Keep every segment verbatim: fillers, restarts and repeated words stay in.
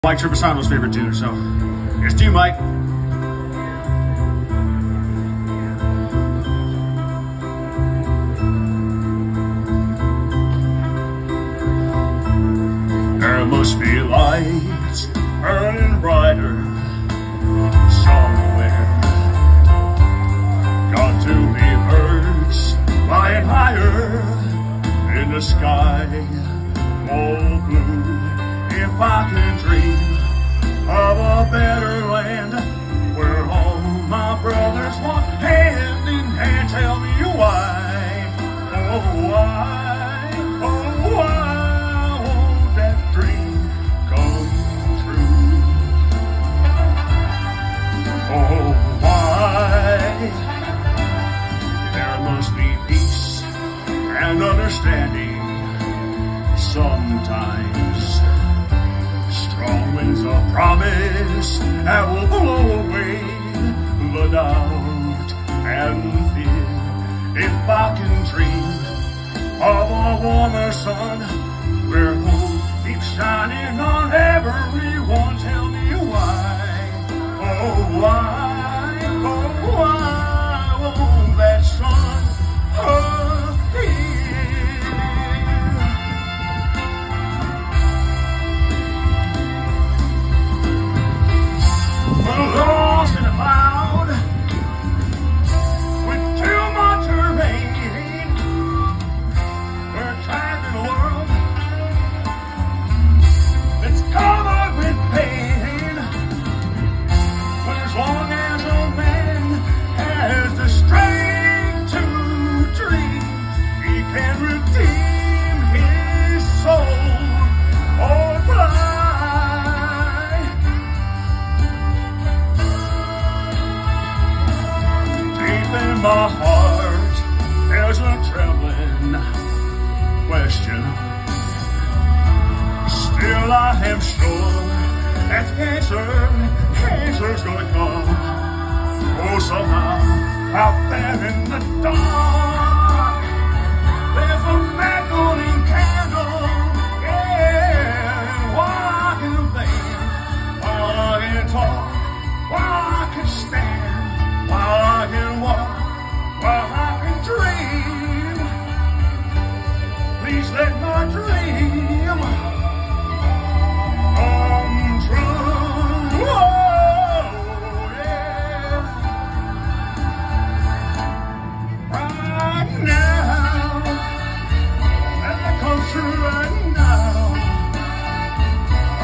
Mike Triposito's favorite tune, so here's to you, Mike. There must be lights burning brighter somewhere. Got to be birds flying higher in the sky, all blue. If I can dream of a better land where all my brothers walk hand in hand, tell me why, oh why, oh why won't that dream come true? Oh why? There must be peace and understanding sometimes. Strong winds of promise that will blow away the doubt and fear. If I can dream of a warmer sun where hope keeps shining on everyone, tell me why, oh why, oh why won't that sun appear? Lost in a cloud with too much rain. We're trapped in a world that's covered with pain. But as long as a man has the strength to dream, he can redeem his soul or fly. In my heart, there's a trembling question. Still I am sure that the answer, the answer's gonna come. Oh, somehow, out there in the dark, there's a beckoning candle. Yeah, while I can think, while I can talk, while I can stand, while I can walk, while I can dream, please let my dream come true. Oh, yeah. Right now, let it come true right now. Oh,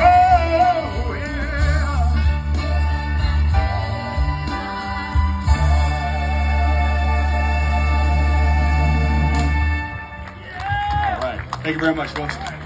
Thank you very much, folks.